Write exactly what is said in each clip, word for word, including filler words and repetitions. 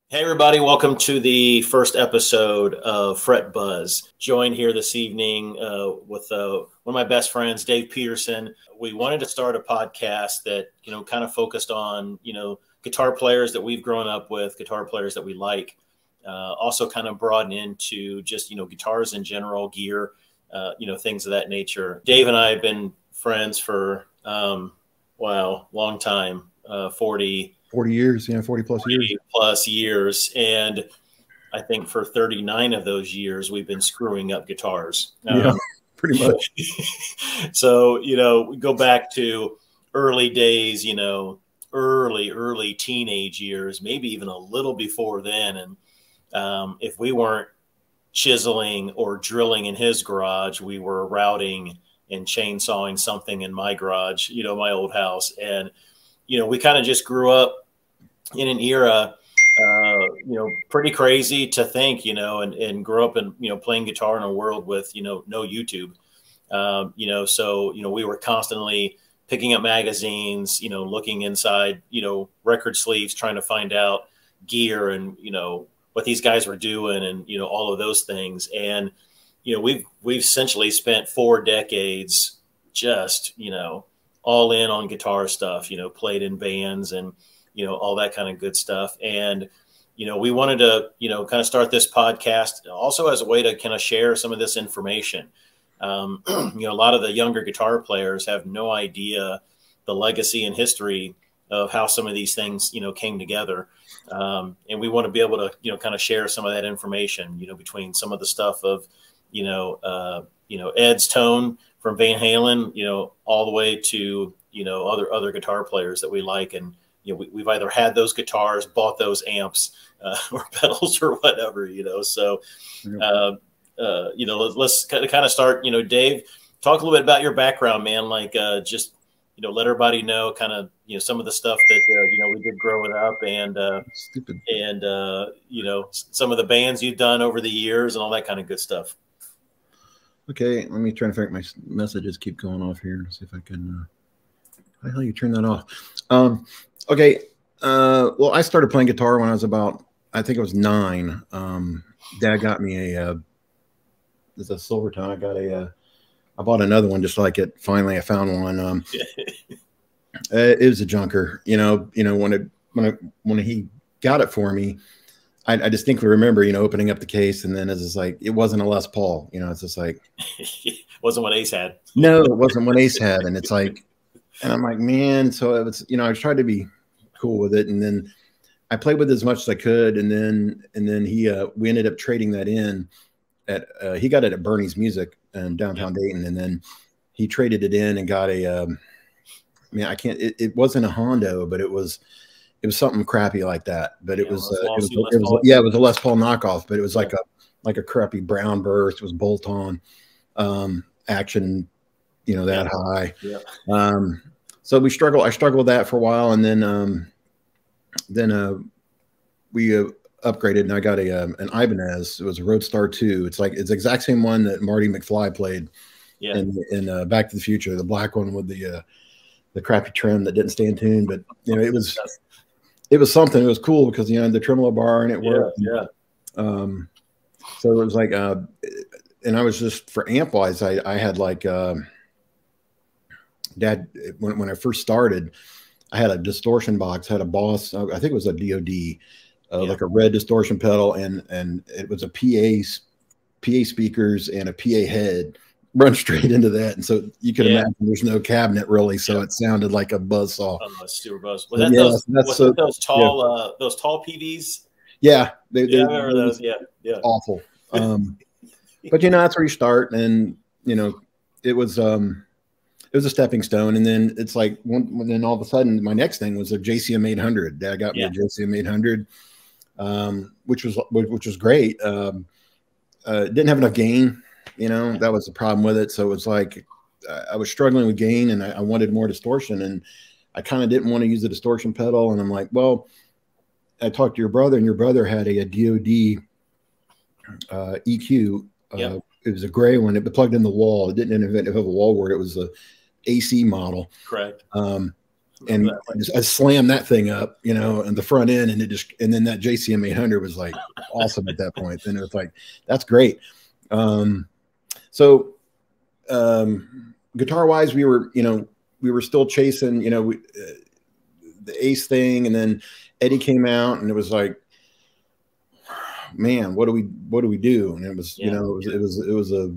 Hey everybody, welcome to the first episode of Fret Buzz. Joined here this evening uh, with uh, one of my best friends, Dave Peterson. We wanted to start a podcast that, you know, kind of focused on, you know, guitar players that we've grown up with, guitar players that we like. Uh, also kind of broaden into just, you know, guitars in general, gear, uh, you know, things of that nature. Dave and I have been friends for, um, wow, long time, uh, forty forty years, yeah, forty plus forty years. plus years. And I think for thirty-nine of those years, we've been screwing up guitars. Yeah, Um, pretty much. so, you know, we go back to early days, you know, early, early teenage years, maybe even a little before then. And um, if we weren't chiseling or drilling in his garage, we were routing and chainsawing something in my garage, you know, my old house. And, you know, we kind of just grew up in an era, uh, you know, pretty crazy to think, you know, and, and grew up in, you know, playing guitar in a world with, you know, no YouTube, um, you know, so, you know, we were constantly picking up magazines, you know, looking inside, you know, record sleeves, trying to find out gear and, you know, what these guys were doing and, you know, all of those things. And, you know, we've, we've essentially spent four decades just, you know, all in on guitar stuff, you know, played in bands and, you know, all that kind of good stuff. And, you know, we wanted to, you know, kind of start this podcast also as a way to kind of share some of this information. Um, you know, a lot of the younger guitar players have no idea the legacy and history of how some of these things, you know, came together. Um, and we want to be able to, you know, kind of share some of that information, you know, between some of the stuff of, you know, uh, you know, Ed's Tone from Van Halen, you know, all the way to, you know, other, other guitar players that we like. And, you know, we, we've either had those guitars, bought those amps uh, or pedals or whatever, you know. So, uh, uh, you know, let's, let's kind of start, you know, Dave, talk a little bit about your background, man. Like uh, just, you know, let everybody know kind of, you know, some of the stuff that, uh, you know, we did growing up and, uh, Stupid. and uh, you know, some of the bands you've done over the years and all that kind of good stuff. Okay, let me try to figure my messages keep going off here. See if I can. Uh, how the hell you turn that off? Um, okay. Uh, well, I started playing guitar when I was about, I think it was nine. Um, Dad got me a. Uh, it's a Silvertone. I got a. Uh, I bought another one just like it. Finally, I found one. Um, uh, it was a junker. You know. You know when it when it when he got it for me. I, I distinctly remember, you know, opening up the case, and then it's just like it wasn't a Les Paul, you know. It's just like wasn't what Ace had. No, it wasn't what Ace had, and it's like, and I'm like, man. So it was, you know, I tried to be cool with it, and then I played with it as much as I could, and then and then he, uh, we ended up trading that in at, uh, he got it at Bernie's Music in downtown yeah. Dayton, and then he traded it in and got a, um, I mean, I can't, it, it wasn't a Hondo, but it was. It was something crappy like that, but it, yeah, was, uh, it, was, it was, yeah, it was a Les Paul knockoff, but it was like yeah. a, like a crappy brown burst. It was bolt on, um, action, you know, that yeah. high. Yeah. Um, so we struggled, I struggled with that for a while. And then, um, then, uh, we, uh, upgraded and I got a, um, an Ibanez. It was a Roadstar two. It's like, it's the exact same one that Marty McFly played yeah. in, in, uh, Back to the Future, the black one with the, uh, the crappy trim that didn't stay in tune, but you know, it was, it was something. It was cool because, you know, the tremolo bar and it worked. Yeah. yeah. Um, so it was like, uh, and I was just for amp wise, I, I had like, um, Dad, when, when I first started, I had a distortion box, had a Boss, I think it was a D O D, uh, yeah. like a red distortion pedal. And, and it was a P A, P A speakers and a P A head run straight into that. And so you can yeah. imagine there's no cabinet really. So yeah. it sounded like a buzzsaw. Oh, Stewart Buzz. Was that, yeah, those, was so, that those tall, yeah. uh, those tall P Vs? Yeah. They, yeah, they, I remember those. Yeah. Yeah. Awful. Um, but you know, that's where you start. And, you know, it was, um, it was a stepping stone. And then it's like, when, then all of a sudden my next thing was a J C M eight hundred. Dad got me yeah. a J C M eight hundred, um, which was, which was great. Um, uh, didn't have enough gain. You know, that was the problem with it. So it was like uh, I was struggling with gain and I, I wanted more distortion and I kind of didn't want to use the distortion pedal. And I'm like, well, I talked to your brother and your brother had a, a D O D uh, E Q. Uh, yep. It was a gray one. It plugged in the wall. It didn't have a wall wart. It was a A C model. Correct. Um, and I, just, I slammed that thing up, you know, in the front end, and it just, and then that J C M eight hundred was like awesome at that point. Then it was like, that's great. Um, so, um, guitar wise, we were, you know, we were still chasing, you know, we, uh, the Ace thing, and then Eddie came out, and it was like, man, what do we, what do we do? And it was, yeah. you know, it was, it was, it was a,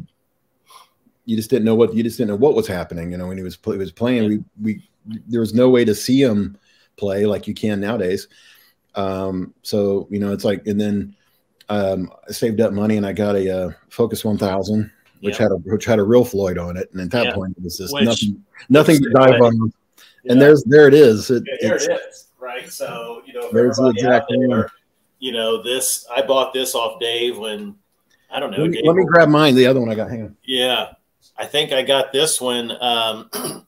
you just didn't know what, you just didn't know what was happening. You know, when he was, he was playing, yeah. we, we, there was no way to see him play like you can nowadays. Um, so, you know, it's like, and then, um, I saved up money, and I got a, uh, Focus one thousand, which yeah. had a, which had a real Floyd on it. And at that yeah. point it was just which, nothing, nothing to dive on. Yeah. And there's, there it is. It, yeah, there it is. Right. So, you know, there's the exact there, you know, this, I bought this off Dave when, I don't know. Let me, let me grab mine. The other one I got. Hang on. Yeah. I think I got this one. Um,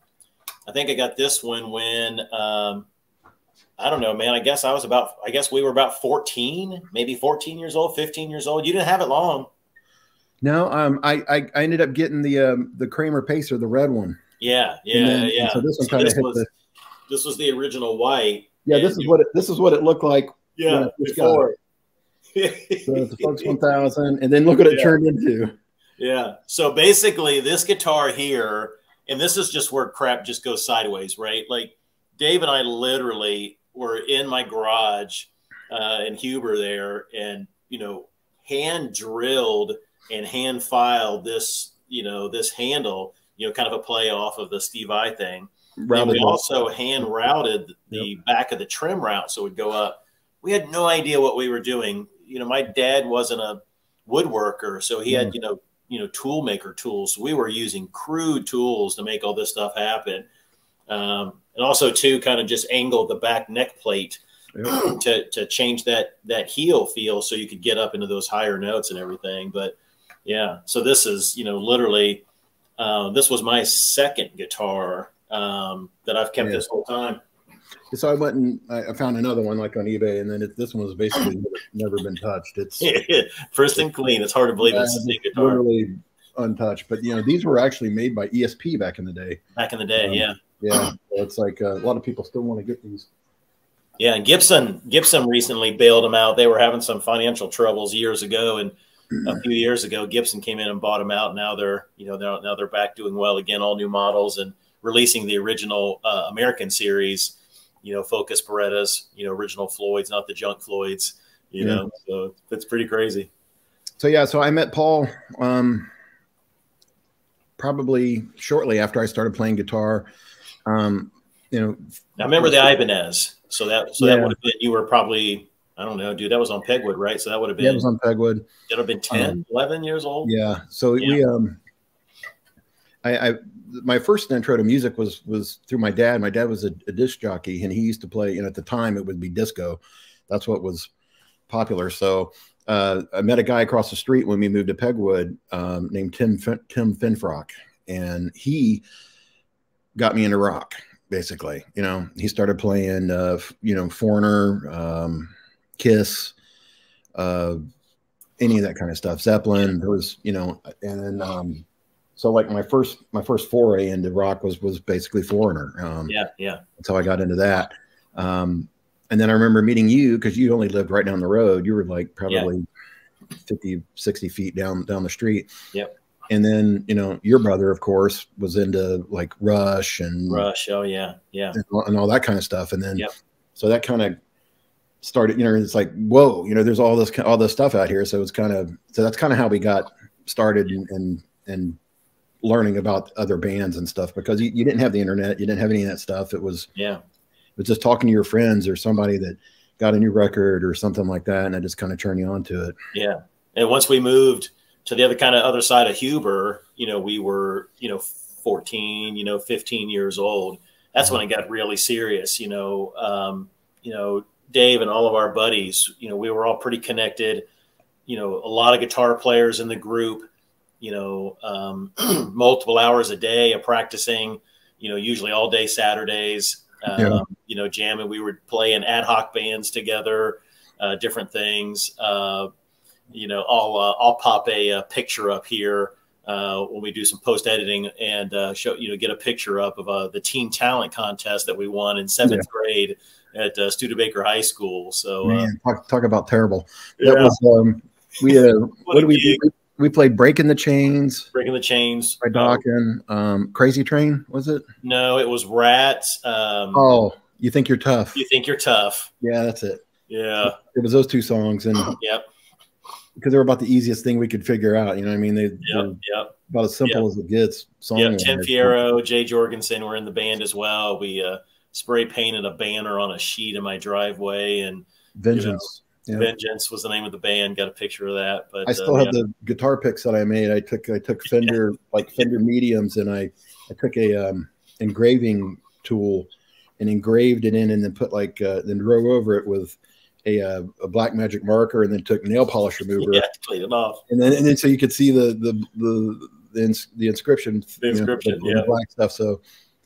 I think I got this one when, um, I don't know, man, I guess I was about, I guess we were about fourteen, maybe fourteen years old, fifteen years old. You didn't have it long. No, um, I, I, I ended up getting the, um, the Kramer Pacer, the red one. Yeah. Yeah. Then, yeah. So this one so kind of hit was, the, this was the original white. Yeah. This is you, what it, this is what it looked like. Yeah. Before. So it's the Focus one thousand, and then look what it yeah. turned into. Yeah. So basically this guitar here, and this is just where crap just goes sideways, right? Like Dave and I literally were in my garage uh, in Huber there, and, you know, hand drilled and hand filed this, you know, this handle, you know, kind of a play off of the Steve I thing. Routed and we up. also hand routed the yep. back of the trim route so it would go up. We had no idea what we were doing. You know, my dad wasn't a woodworker, so he had, you know, you know, tool maker tools. We were using crude tools to make all this stuff happen. Um, and also too, kind of just angled the back neck plate yep. to, to change that, that heel feel so you could get up into those higher notes and everything. But yeah, so this is, you know, literally, uh, this was my second guitar um, that I've kept yeah. this whole time. So I went and I found another one like on eBay, and then it, this one was basically never, never been touched. It's first and clean. It's hard to believe it's the same guitar. Literally untouched. But you know, these were actually made by E S P back in the day. Back in the day, um, yeah, yeah. So it's like uh, a lot of people still want to get these. Yeah, and Gibson Gibson recently bailed them out. They were having some financial troubles years ago, and a few years ago, Gibson came in and bought them out. Now they're you know they're, now they're back doing well again, all new models, and releasing the original uh, American series. You know, Focus Berettas, you know, original Floyds, not the junk Floyds, you yeah. know, so it's pretty crazy. So, yeah, so I met Paul um, probably shortly after I started playing guitar. Um, you know, I remember the Ibanez. So that, so yeah. that would have been, you were probably, I don't know, dude, that was on Pegwood, right? So that would have been, yeah, it was on Pegwood. That would have been ten, um, eleven years old. Yeah. So yeah. we, um, I, I, my first intro to music was was through my dad. My dad was a, a disc jockey, and he used to play. And at the time, it would be disco. That's what was popular. So uh, I met a guy across the street when we moved to Pegwood um, named Tim Fin Tim Finfrock, and he got me into rock. Basically, you know, he started playing, uh, you know, Foreigner, um, Kiss, uh, any of that kind of stuff. Zeppelin. There was, you know, and then. Um, So like my first my first foray into rock was was basically Foreigner. Um, yeah, yeah. That's how I got into that. Um, and then I remember meeting you because you only lived right down the road. You were like probably yeah. fifty, sixty feet down down the street. Yep. And then, you know, your brother, of course, was into like Rush and Rush. Oh yeah, yeah, and, and all that kind of stuff. And then yep. so that kind of started. You know, it's like whoa, you know, there's all this all this stuff out here. So it's kind of so that's kind of how we got started and and and. learning about other bands and stuff because you, you didn't have the internet. You didn't have any of that stuff. It was, yeah, it was just talking to your friends or somebody that got a new record or something like that. And I just kind of turned you on to it. Yeah. And once we moved to the other kind of other side of Huber, you know, we were, you know, fourteen, you know, fifteen years old. That's mm-hmm. when it got really serious, you know, um, you know, Dave and all of our buddies, you know, we were all pretty connected, you know, a lot of guitar players in the group, you know, um, multiple hours a day of practicing, you know, usually all day Saturdays, um, yeah. you know, jamming. We would play in ad hoc bands together, uh, different things. Uh, you know, I'll, uh, I'll pop a, a picture up here uh, when we do some post editing and uh, show, you know, get a picture up of uh, the teen talent contest that we won in seventh yeah. grade at uh, Studebaker High School. So, man, uh, talk, talk about terrible. Yeah. That was um, we uh, what, what did we do? We played Breaking the Chains. Breaking the Chains. By Dawkins. Um, Crazy Train, was it? No, it was Rats. Um, oh, You Think You're Tough. You Think You're Tough. Yeah, that's it. Yeah. It was those two songs. And yep. Because they were about the easiest thing we could figure out. You know what I mean? They, yep, yep. about as simple yep. as it gets. Yeah, Tim Fierro, Jay Jorgensen were in the band as well. We uh, spray painted a banner on a sheet in my driveway. And Vengeance. You know, yeah. Vengeance was the name of the band. Got a picture of that. But I still uh, have yeah. the guitar picks that I made. I took I took Fender yeah. like Fender mediums, and I I took a um, engraving tool and engraved it in, and then put like uh, then drove over it with a uh, a black magic marker, and then took nail polish remover. Yeah, to clean it off. And then and then so you could see the the the the, ins the inscription, the inscription, you know, the, yeah, the black stuff. So.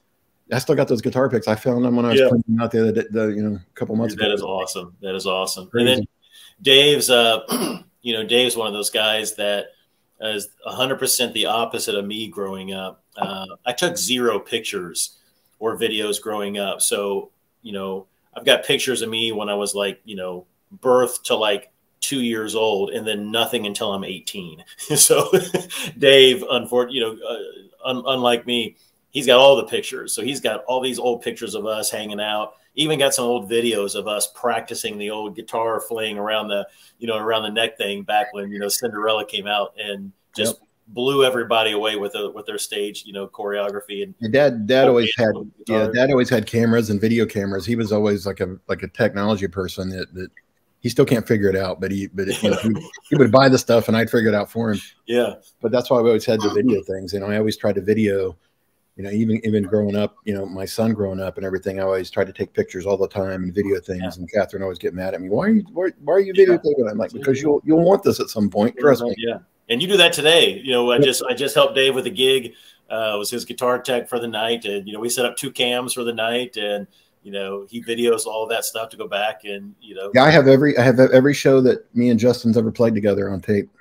I still got those guitar picks. I found them when I was yeah. playing out the other, the, you know, a couple months Dude, ago. That is awesome. That is awesome. Crazy. And then Dave's, uh, you know, Dave's one of those guys that is one hundred percent the opposite of me growing up. Uh, I took zero pictures or videos growing up. So, you know, I've got pictures of me when I was like, you know, birth to like two years old, and then nothing until I'm eighteen. So Dave, unfortunately, you know, uh, un unlike me, he's got all the pictures. So he's got all these old pictures of us hanging out, even got some old videos of us practicing the old guitar fling around the, you know, around the neck thing back when, you know, Cinderella came out and just yep. blew everybody away with a, with their stage, you know, choreography. And Your dad, dad always had, yeah, dad always had cameras and video cameras. He was always like a, like a technology person that, that he still can't figure it out, but he, but it, you know, he, he would buy the stuff and I'd figure it out for him. Yeah. But that's why we always had the video things. You know, I always tried to video. You know, even even growing up, you know, my son growing up and everything, I always tried to take pictures all the time and video things. Yeah. And Catherine always get mad at me. Why are you why, why are you videotaping? Yeah. I'm like, because you'll you'll want this at some point. Trust me. Yeah, and you do that today. You know, I just I just helped Dave with a gig. Uh, was his guitar tech for the night, and you know, we set up two cams for the night, and you know, he videos all of that stuff to go back and you know. Yeah, I have every I have every show that me and Justin's ever played together on tape.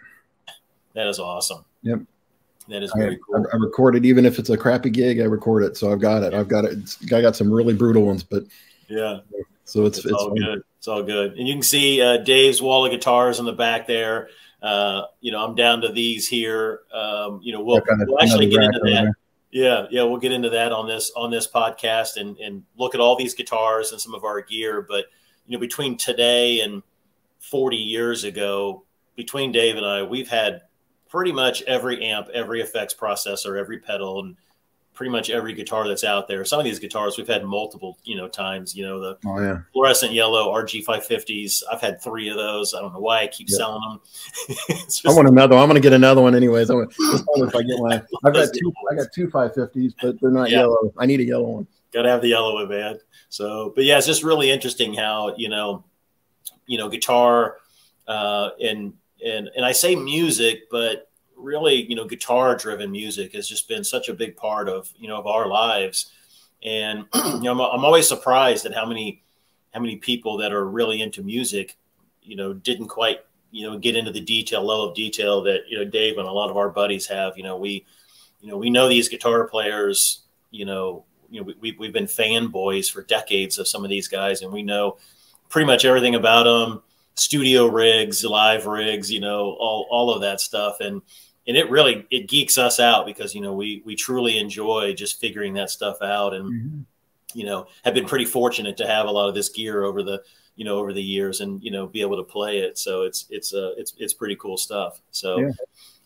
That is awesome. Yep. That is very I, cool. I, I record it, even if it's a crappy gig, I record it. So I've got it. I've got it. It's, I got some really brutal ones, but yeah. So it's, it's, it's all fun. good. It's all good. And you can see uh, Dave's wall of guitars in the back there. Uh, you know, I'm down to these here. Um, you know, we'll, we'll actually get into that. There. Yeah. Yeah. We'll get into that on this, on this podcast and, and look at all these guitars and some of our gear. But, you know, between today and forty years ago, between Dave and I, we've had pretty much every amp, every effects processor, every pedal, and pretty much every guitar that's out there. Some of these guitars we've had multiple, you know, times, you know, the oh, yeah. fluorescent yellow R G five fifties. I've had three of those. I don't know why I keep yeah. selling them. just, I want another one. I'm going to get another one anyways. I want, if I get one. I've got two, I got two five fifties, but they're not yeah. yellow. I need a yellow one. Got to have the yellow one, man. So, but yeah, it's just really interesting how, you know, you know, guitar uh, and, and, and I say music, but really, you know, guitar driven music has just been such a big part of, you know, of our lives. And, you know, I'm, I'm always surprised at how many, how many people that are really into music, you know, didn't quite, you know, get into the detail, level of detail that, you know, Dave and a lot of our buddies have. You know, we, you know, we know these guitar players, you know, you know, we, we've been fanboys for decades of some of these guys, and we know pretty much everything about them. Studio rigs, live rigs, you know, all, all of that stuff. And, and it really, it geeks us out because, you know, we, we truly enjoy just figuring that stuff out and, mm-hmm. you know, have been pretty fortunate to have a lot of this gear over the, you know, over the years and, you know, be able to play it. So it's, it's, uh, it's, it's pretty cool stuff. So, yeah.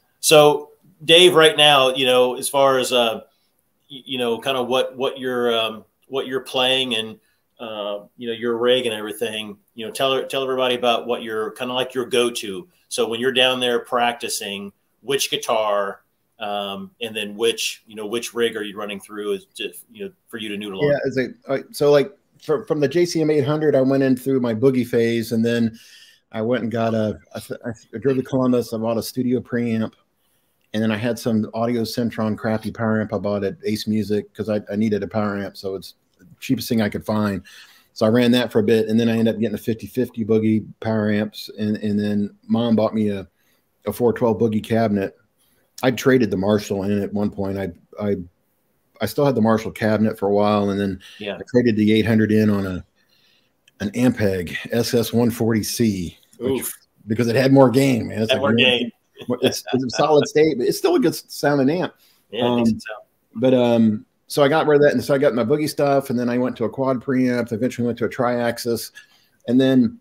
so Dave, right now, you know, as far as, uh, you know, kind of what, what you're, um, what you're playing and, Uh, you know, your rig and everything, you know, tell tell everybody about what you're kind of like your go-to. So when you're down there practicing, which guitar, um, and then which, you know, which rig are you running through is to, you know, for you to noodle yeah, on? As a, so like from, from the J C M eight hundred, I went in through my boogie phase, and then I went and got a, I, I drove to Columbus, I bought a studio preamp, and then I had some Audio Centron crappy power amp I bought at Ace Music because I, I needed a power amp, so it's cheapest thing I could find. So I ran that for a bit, and then I ended up getting a fifty fifty boogie power amps, and, and then Mom bought me a, a four twelve boogie cabinet, I traded the Marshall in at one point. I I I still had the Marshall cabinet for a while, and then yeah. I traded the eight hundred in on a an Ampeg S S one forty C, which, because it had more gain, man. It's had like more gain. It's, it's a solid state, but it's still a good sounding amp. Yeah, um, decent sound. But um, so I got rid of that, and so I got my Boogie stuff, and then I went to a quad preamp. Eventually went to a tri-axis, and then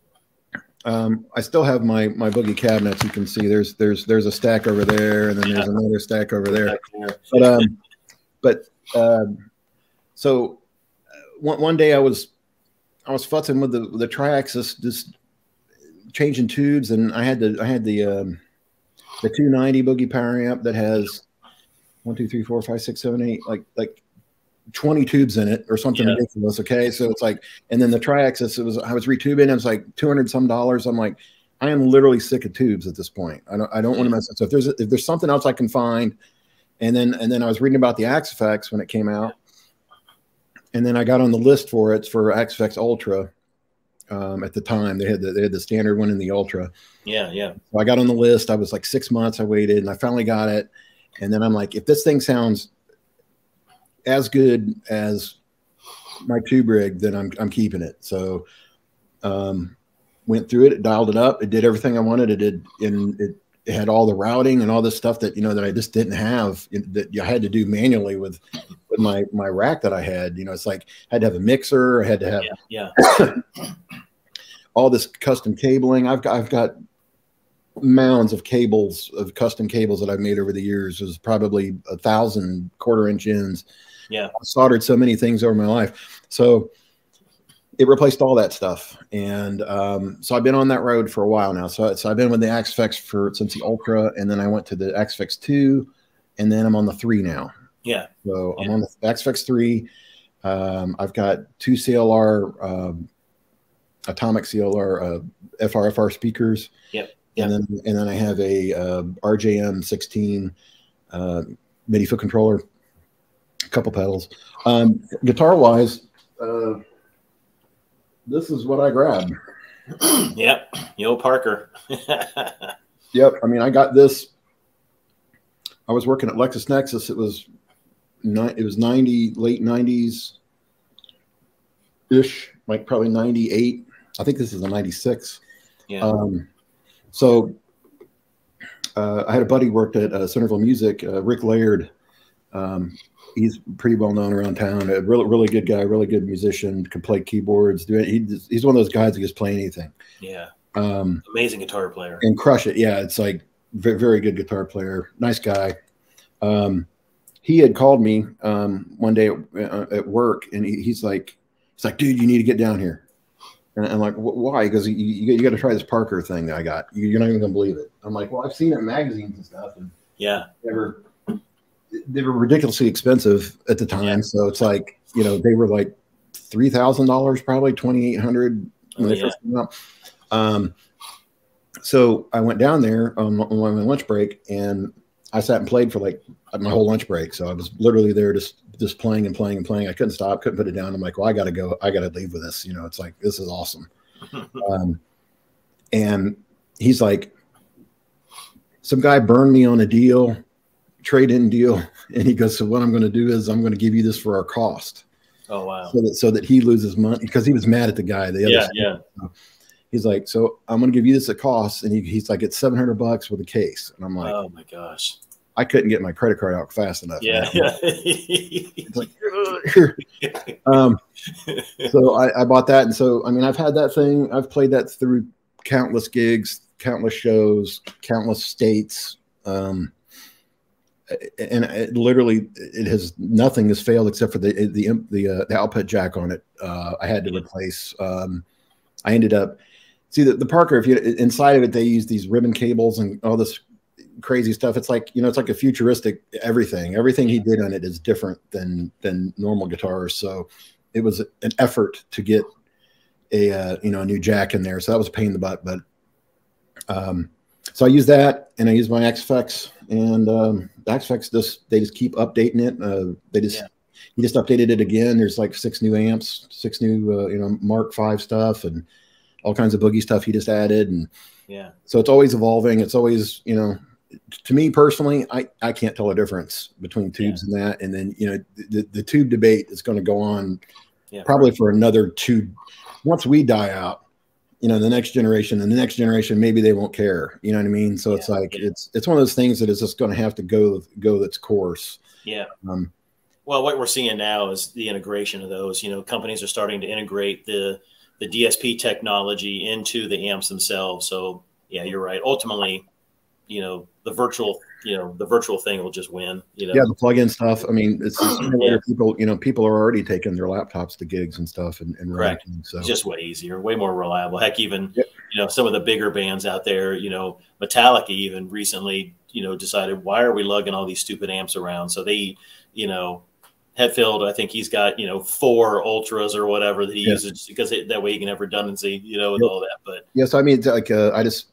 um, I still have my my Boogie cabinets. You can see there's there's there's a stack over there, and then there's another stack over there. But um, but um, so one one day I was I was futzing with the the tri-axis, just changing tubes, and I had the I had the um, the two ninety Boogie power amp that has one, two, three, four, five, six, seven, eight, like like twenty tubes in it or something yeah. ridiculous. Okay, so it's like, and then the tri-axis, it was I was retubing. It was like two hundred some dollars. I'm like, I am literally sick of tubes at this point. I don't I don't want to mess it. So if there's if there's something else I can find, and then and then I was reading about the Axe-Fx when it came out, and then I got on the list for it for Axe-Fx Ultra. Um, at the time, they had the they had the standard one and the Ultra. Yeah, yeah. So I got on the list. I was like six months. I waited, and I finally got it. And then I'm like, if this thing sounds as good as my tube rig, then I'm I'm keeping it. So um, went through it, it, dialed it up, it did everything I wanted. It did, and it, it had all the routing and all this stuff that you know that I just didn't have, that I had to do manually with with my my rack that I had. You know, it's like I had to have a mixer, I had to have yeah, yeah. all this custom cabling. I've got I've got mounds of cables, of custom cables that I've made over the years. There's probably a thousand quarter inch ends. Yeah, I've soldered so many things over my life. So it replaced all that stuff. And um, so I've been on that road for a while now. So, so I've been with the Axe-Fx for since the Ultra, and then I went to the Axe-Fx two, and then I'm on the three now. Yeah. So yeah. I'm on the Axe-Fx three. Um, I've got two C L R, um, Atomic C L R uh, F R F R speakers. Yep. Yep. And then and then I have a uh, R J M sixteen uh, MIDI foot controller, a couple pedals. Um, guitar wise, uh, this is what I grabbed. Yep, Yo Parker. Yep. I mean, I got this. I was working at LexisNexis. It was it was ninety, late nineties ish, like probably ninety-eight. I think this is a ninety-six. Yeah. Um, so uh, I had a buddy worked at uh, Centerville Music, uh, Rick Laird. Um, he's pretty well known around town. A really, really good guy, really good musician. Could play keyboards. Do it. He, he's one of those guys that just play anything. Yeah. Um, Amazing guitar player. And crush it. Yeah, it's like very, very good guitar player. Nice guy. Um, he had called me um, one day at, uh, at work, and he, he's like, he's like, dude, you need to get down here. And I'm like, why? Because you, you, you got to try this Parker thing that I got. You're not even gonna believe it. I'm like, well, I've seen it in magazines and stuff, and yeah, they were they were ridiculously expensive at the time. Yeah. So it's like, you know, they were like three thousand dollars, probably twenty eight hundred when oh, they yeah. first came out. Um, so I went down there on, on my lunch break, and I sat and played for like my whole lunch break. So I was literally there just just playing and playing and playing. I couldn't stop, couldn't put it down. I'm like, well, I got to go. I got to leave with this. You know, it's like, this is awesome. um, and he's like, some guy burned me on a deal, trade-in deal. And he goes, so what I'm going to do is I'm going to give you this for our cost. Oh, wow. So that, so that he loses money, because he was mad at the guy. The other yeah, side. yeah. So he's like, so I'm going to give you this at cost. And he, he's like, it's seven hundred bucks with a case. And I'm like, oh my gosh. I couldn't get my credit card out fast enough. Yeah. yeah. It's like, um, so I, I bought that. And so, I mean, I've had that thing. I've played that through countless gigs, countless shows, countless states. Um, and it literally, it has, nothing has failed except for the, the, the, uh, the output jack on it. Uh, I had to yeah. replace, um, I ended up, see the, the Parker, if you, inside of it, they use these ribbon cables and all this crazy stuff. It's like, you know, it's like a futuristic everything. Everything he did on it is different than than normal guitars. So it was an effort to get a uh, you know, a new jack in there. So that was a pain in the butt. But um, so I use that, and I use my Axe-Fx, and um, the Axe-Fx just they just keep updating it. Uh, they just yeah. he just updated it again. There's like six new amps, six new uh, you know, Mark five stuff, and all kinds of boogie stuff he just added. And yeah, so it's always evolving. It's always, you know, to me personally, I, I can't tell a difference between tubes yeah. and that. And then, you know, the, the tube debate is going to go on yeah, probably for another two. Once we die out, you know, the next generation and the next generation, maybe they won't care. You know what I mean? So yeah, it's like, yeah. it's, it's one of those things that is just going to have to go, go its course. Yeah. Um, well, what we're seeing now is the integration of those, you know, companies are starting to integrate the, the D S P technology into the amps themselves. So yeah, you're right. Ultimately, you know, the virtual, you know, the virtual thing will just win, you know? Yeah. The plug-in stuff. I mean, it's just, yeah. people, you know, people are already taking their laptops to gigs and stuff and, and Correct. Writing, so it's just way easier, way more reliable. Heck, even, yep. you know, some of the bigger bands out there, you know, Metallica even recently, you know, decided, why are we lugging all these stupid amps around? So they, you know, Hetfield, I think he's got, you know, four ultras or whatever that he yeah. uses because it, that way he can have redundancy, you know, with yep. all that. But yes, I mean, it's like, uh, I just,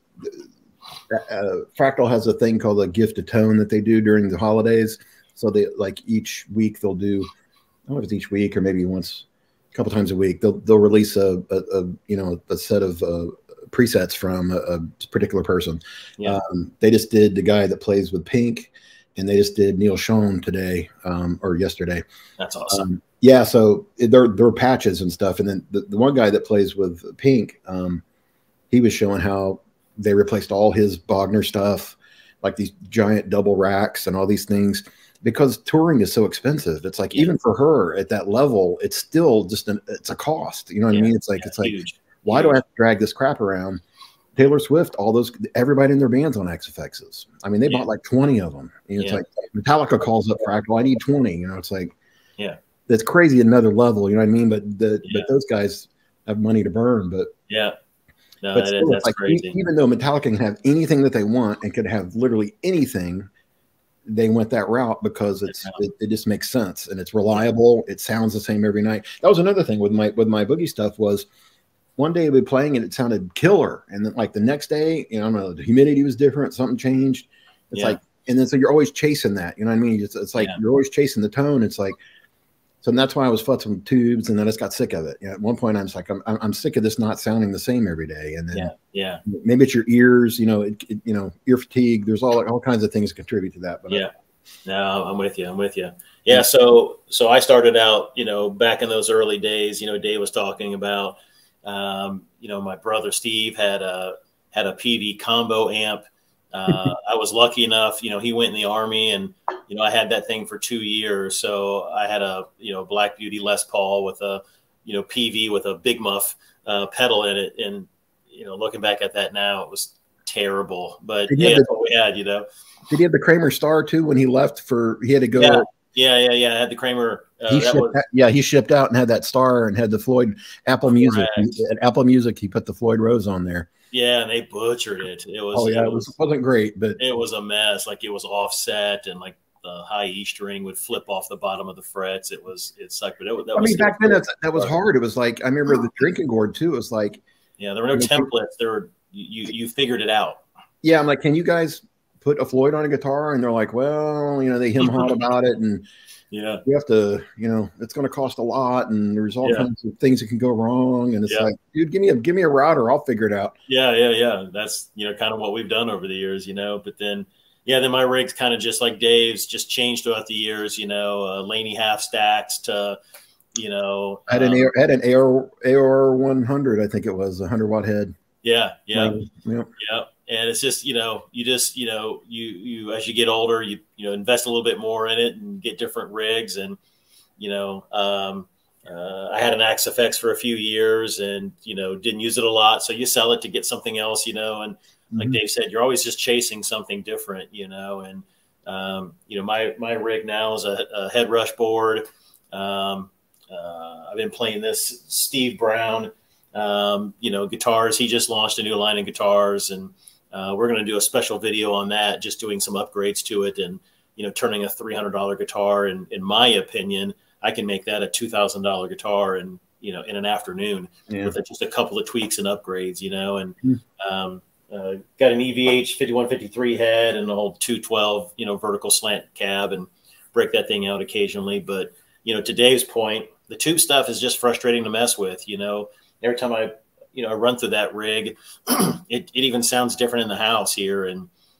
Uh, Fractal has a thing called a gift of tone that they do during the holidays. So they like each week they'll do, I don't know if it's each week or maybe once, a couple times a week, they'll they'll release a, a, a you know a set of uh, presets from a, a particular person. Yeah. Um, they just did the guy that plays with Pink, and they just did Neil Schon today um, or yesterday. That's awesome. Um, yeah, so they're they're patches and stuff, and then the, the one guy that plays with Pink, um, he was showing how they replaced all his Bogner stuff, like these giant double racks and all these things, because touring is so expensive. It's like, yeah. even for her at that level, it's still just an, it's a cost. You know what yeah. I mean? It's like, yeah, it's like, huge. why huge. do I have to drag this crap around? Taylor Swift, all those, everybody in their band's on X F Xs. I mean, they yeah. bought like twenty of them. You know, it's yeah. like Metallica calls up Fractal, I need twenty, you know, it's like, yeah, that's crazy. Another level, you know what I mean? But the, yeah. but those guys have money to burn, but yeah. No, but that still, is, that's like, crazy. Even though Metallica can have anything that they want and could have literally anything, they went that route because it's it, it just makes sense and it's reliable. It sounds the same every night. That was another thing with my with my boogie stuff was one day we'd be playing and it sounded killer, and then like the next day, you know, I don't know, the humidity was different, something changed. It's yeah. like, and then so you're always chasing that. You know what I mean? It's, it's like yeah. you're always chasing the tone. It's like. So that's why I was futzing with tubes, and then I just got sick of it. You know, at one point, I'm just like, I'm, I'm sick of this not sounding the same every day. And then, yeah, yeah, maybe it's your ears, you know, it, it, you know, ear fatigue. There's all all kinds of things that contribute to that. But yeah, no, I'm with you. I'm with you. Yeah. So, so I started out, you know, back in those early days. You know, Dave was talking about, um, you know, my brother Steve had a had a P V combo amp. Uh, I was lucky enough, you know, he went in the Army, and, you know, I had that thing for two years. So I had a, you know, Black Beauty Les Paul with a, you know, P V with a Big Muff uh, pedal in it. And, you know, looking back at that now, it was terrible. But yeah, that's what we had, you know. Did he have the Kramer Star too when he left for, he had to go? Yeah, yeah, yeah. yeah. I had the Kramer. Uh, he shipped, was, yeah, he shipped out and had that Star and had the Floyd Apple Music. He, at Apple Music, he put the Floyd Rose on there. Yeah, and they butchered it. It was. Oh yeah, it, it was, wasn't great, but it was a mess. Like it was offset, and like the high E string would flip off the bottom of the frets. It was it sucked, but it, that I was. mean, back then that's, that was hard. It was like I remember the drinking gourd too. It was like. Yeah, there were no templates. There were you you figured it out. Yeah, I'm like, can you guys put a Floyd on a guitar? And they're like, well, you know, they hem hot about it, and. Yeah, you have to, you know, it's going to cost a lot, and there's all yeah. kinds of things that can go wrong. And it's yeah. like, dude, give me a give me a router, I'll figure it out. Yeah, yeah, yeah. That's you know kind of what we've done over the years, you know. But then, yeah, then my rigs kind of just like Dave's, just changed throughout the years, you know. Uh, Laney half stacks to, you know, I had an um, had an A R A R one hundred, I think it was a hundred watt head. Yeah, yeah, yeah, yeah. And it's just, you know, you just, you know, you, you, as you get older, you, you know, invest a little bit more in it and get different rigs. And, you know, um, uh, I had an X F X for a few years and, you know, didn't use it a lot. So you sell it to get something else, you know, and like mm-hmm. Dave said, you're always just chasing something different, you know, and, um, you know, my, my rig now is a, a head rush board. Um, uh, I've been playing this Steve Brown, um, you know, guitars. He just launched a new line of guitars, and, Uh, we're going to do a special video on that, just doing some upgrades to it and, you know, turning a three hundred dollar guitar. And in my opinion, I can make that a two thousand dollar guitar in, you know, in an afternoon yeah. with just a couple of tweaks and upgrades, you know, and mm. um, uh, got an E V H fifty-one fifty-three head and an old two twelve, you know, vertical slant cab, and break that thing out occasionally. But, you know, to Dave's point, the tube stuff is just frustrating to mess with, you know, every time I, you know, I run through that rig, it, it even sounds different in the house here. And,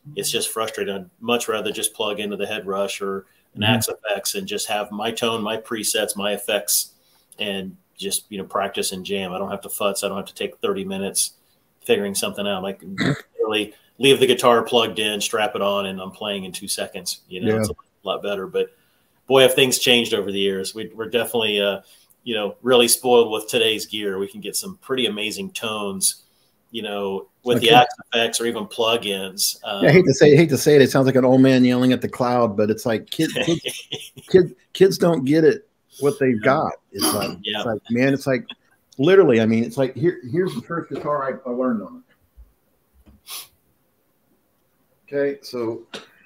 it's just frustrating. I'd much rather just plug into the Head Rush or an Mhm. Axe F X and just have my tone, my presets, my effects, and just, you know, practice and jam. I don't have to futz. I don't have to take thirty minutes figuring something out. I can really leave the guitar plugged in, strap it on, and I'm playing in two seconds. You know, Yeah. it's a lot better. But boy, have things changed over the years. We, we're definitely, uh, you know, really spoiled with today's gear. We can get some pretty amazing tones, you know, with Okay. the Axe F X or even plugins. Um, Yeah, I hate to say, hate to say it. It sounds like an old man yelling at the cloud, but it's like kids, kids, kids, kids don't get it what they've got. It's like, Yeah. it's like, man, it's like literally. I mean, it's like here, here's the first guitar I, I learned on it. Okay, so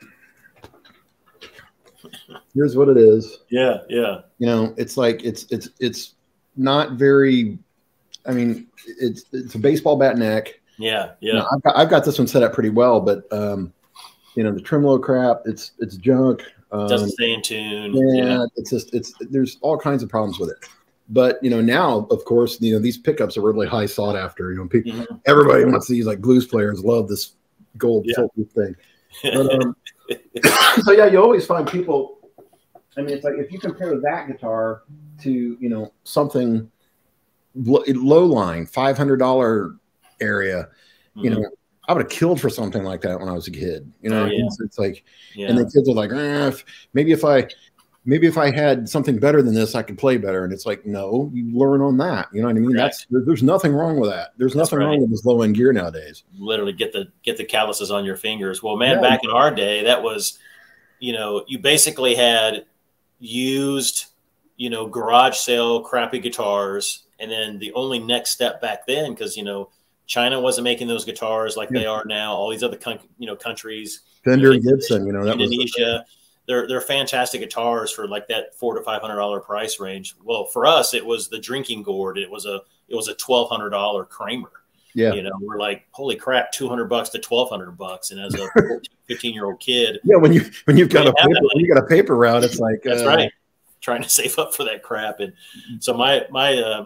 here's what it is. Yeah, yeah. You know, it's like it's it's it's not very. I mean, it's it's a baseball bat neck. Yeah, yeah. You know, I've got I've got this one set up pretty well, but um, you know, the tremolo crap, it's it's junk. Um, Doesn't stay in tune. Yeah, Yeah. it's just it's there's all kinds of problems with it. But you know, now of course, you know, these pickups are really high sought after. You know, people, Mm-hmm. everybody wants these, like blues players love this gold Yeah. filter thing. But, um, so yeah, you always find people. I mean, it's like if you compare that guitar to, you know, something low, low line, five hundred dollar area, you Mhm. know, I would have killed for something like that when I was a kid. You know, Oh, yeah. it's, it's like, Yeah. and the kids are like, eh, if, maybe if I, maybe if I had something better than this, I could play better. And it's like, no, you learn on that. You know what I mean? Correct. That's there, there's nothing wrong with that. There's That's nothing right. wrong with this low end gear nowadays. Literally get the get the calluses on your fingers. Well, man, Yeah. back in our day, that was, you know, you basically had used, you know, garage sale crappy guitars, and then the only next step back then, because you know, China wasn't making those guitars like Yeah. they are now. All these other con- you know countries, Fender you and know, Gibson, you know, that was Indonesia, they're they're fantastic guitars for like that four to five hundred dollar price range. Well, for us, it was the drinking gourd. It was a it was a twelve hundred dollar Kramer. yeah, You know, we're like, holy crap, two hundred bucks to twelve hundred bucks. And as a fifteen year old kid, yeah. When you when you've got We a have paper, that when you got a paper route, it's like that's uh, right, trying to save up for that crap. And so my my uh,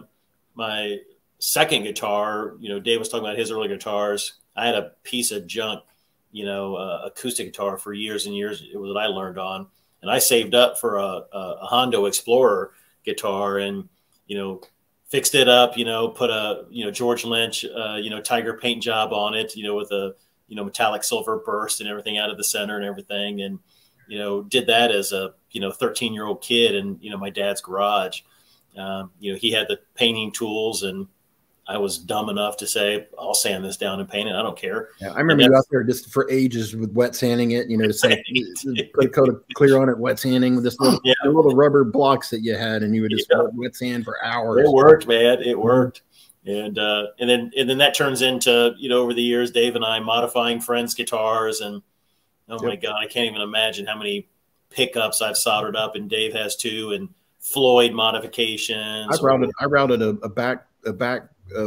my second guitar, you know, Dave was talking about his early guitars. I had a piece of junk, you know, uh, acoustic guitar for years and years. It was what I learned on, and I saved up for a, a, a Hondo Explorer guitar, and you know, fixed it up. You know, put a you know George Lynch, uh, you know, tiger paint job on it. You know, with a you know metallic silver burst and everything out of the center and everything, and you know, did that as a you know thirteen year old kid in you know my dad's garage. Um, you know, he had the painting tools, and I was dumb enough to say, I'll sand this down and paint it. I don't care. yeah, I remember you out there just for ages with wet sanding it, you know, just like put a coat of clear on it, wet sanding with this little, Yeah. the little rubber blocks that you had, and you would just Yeah. wet sand for hours. It worked, man. It worked. And uh, and then and then that turns into, you know, over the years, Dave and I modifying friends' guitars. And oh my Yep. God, I can't even imagine how many pickups I've soldered up, and Dave has too, and Floyd modifications. I routed, I routed a, a back, a back, uh,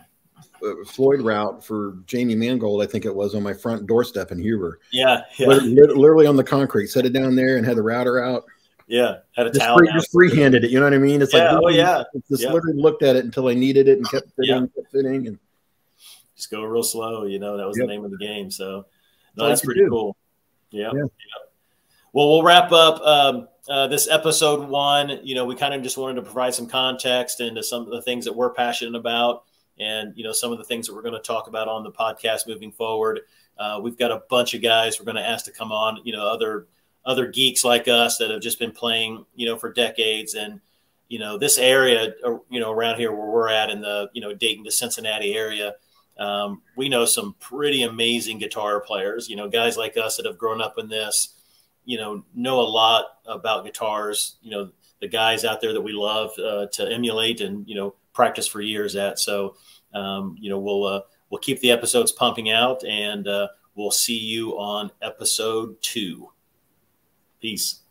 uh, Floyd route for Jamie Mangold, I think it was, on my front doorstep in Huber. Yeah, yeah, Literally, literally on the concrete, set it down there and had the router out. yeah. Had a Just, towel free, down. just freehanded it. You know what I mean? It's Yeah, like, oh, yeah. Just Yeah. literally looked at it until I needed it and kept fitting, Yeah. kept fitting. And Just go real slow. You know, that was Yep. the name of the game. So no, all that's you pretty do. cool. Yeah. Yeah. yeah. Well, we'll wrap up um, uh, this episode one. You know, we kind of just wanted to provide some context into some of the things that we're passionate about, and, you know, some of the things that we're going to talk about on the podcast moving forward. Uh, we've got a bunch of guys we're going to ask to come on, you know, other, other geeks like us that have just been playing, you know, for decades. And, you know, this area, uh, you know, around here where we're at in the, you know, Dayton to Cincinnati area, um, we know some pretty amazing guitar players, you know, guys like us that have grown up in this, you know, know a lot about guitars, you know, the guys out there that we love uh, to emulate and, you know, practice for years at. So, um, you know, we'll, uh, we'll keep the episodes pumping out, and uh, we'll see you on episode two. Peace.